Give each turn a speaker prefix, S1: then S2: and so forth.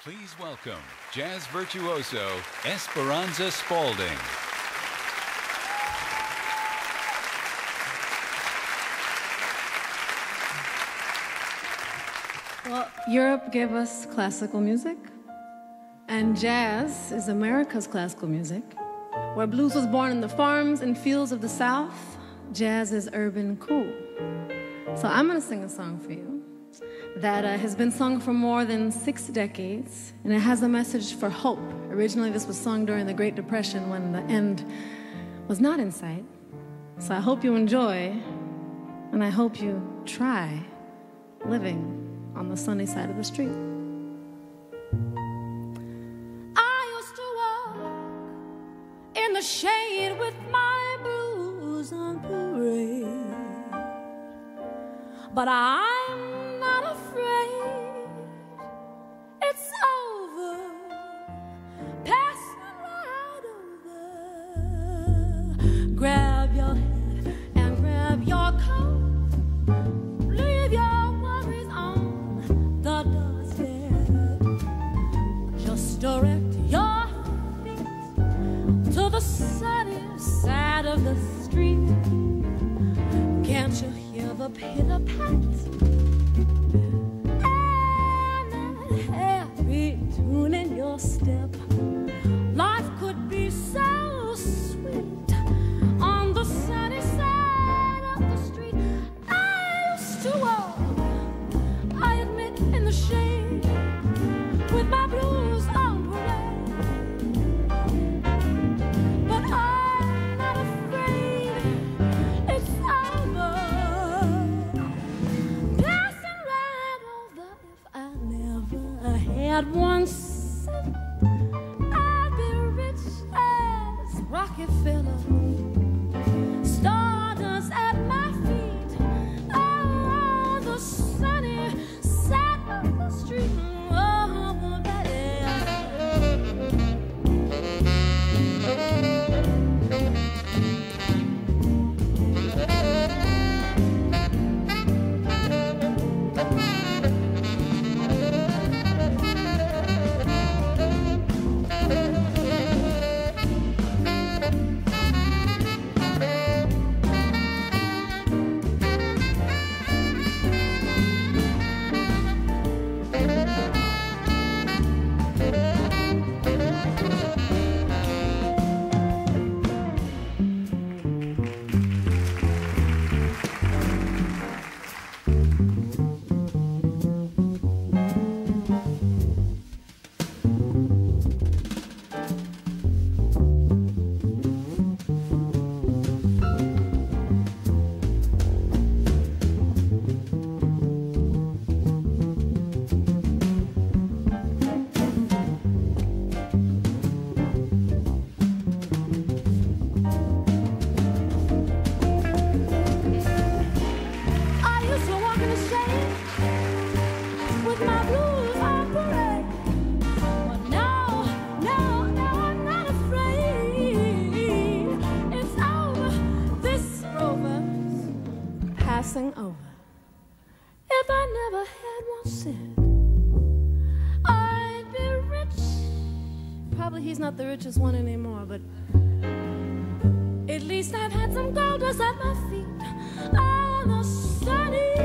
S1: Please welcome jazz virtuoso Esperanza Spalding.
S2: Well, Europe gave us classical music, and jazz is America's classical music. Where blues was born in the farms and fields of the South, jazz is urban cool. So I'm gonna sing a song for you that has been sung for more than 6 decades, and it has a message for hope. Originally, this was sung during the Great Depression when the end was not in sight. So I hope you enjoy, and I hope you try living on the sunny side of the street. I used to walk in the shade with my blues on parade, but I'm not afraid. It's over, passing right over. Grab your head and grab your coat. Leave your worries on the doorstep. Just direct your feet to the sunny side of the street. Can't you hear the pitter-pat and that happy tune in your step? Life could be so sweet on the sunny side of the street. I used to walk, I admit, in the shade with my blues on parade, but I'm not afraid. It's over, passing right over. If I never had 1 cent, I'd be rich as Rockefeller. Stardust at my feet, on the sunny side of the street. Oh, over. If I never had 1 cent, I'd be rich. Probably he's not the richest one anymore, but at least I've had some gold dust at my feet on the sunny